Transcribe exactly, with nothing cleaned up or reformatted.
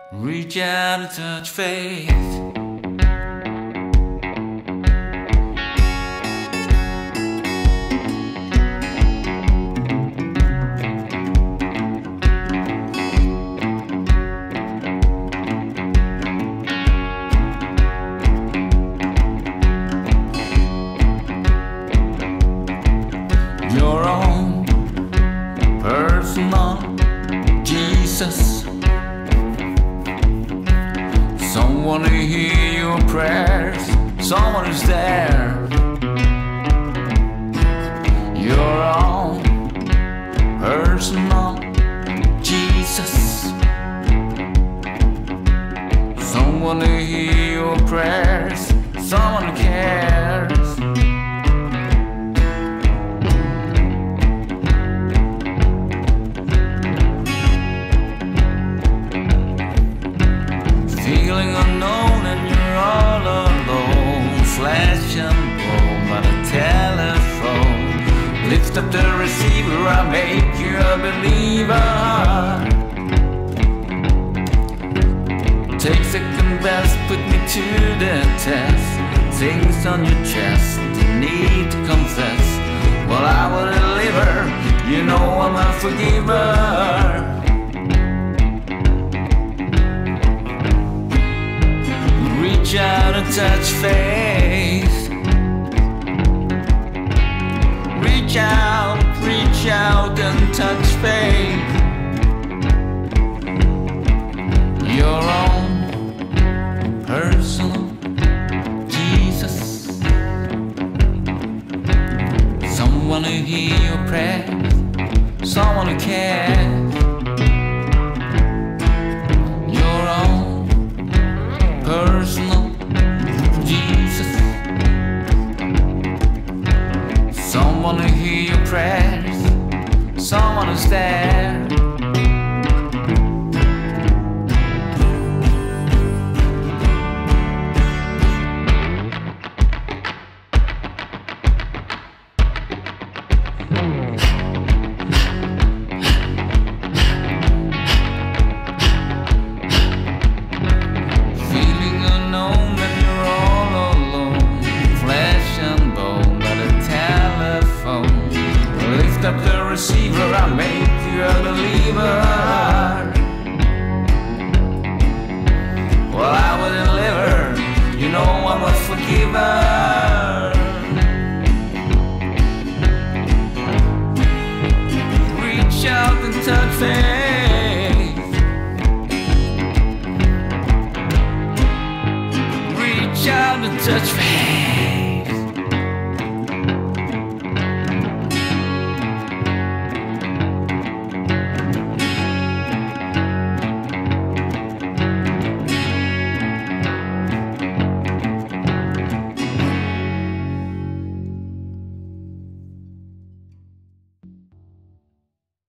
Reach out and touch faith. Your own personal Jesus. Someone to hear your prayers, someone who's there. Your own personal Jesus. Someone to hear your prayers, someone who cares. Feeling unknown and you're all alone. Flesh and bone by the telephone. Lift up the receiver, I'll make you a believer. Take second best, put me to the test. Things on your chest, you need to confess. Well, I will deliver, you know I'm a forgiver. Reach out and touch faith. Reach out, reach out and touch faith. Your own personal Jesus. Someone who hears your prayers, someone who cares. Your own personal Jesus. Someone who hears your prayers, someone who's there. Up the receiver, I'll make you a believer. Well, I will deliver, you know I'm a forgiver. Reach out and touch faith. Reach out and touch faith.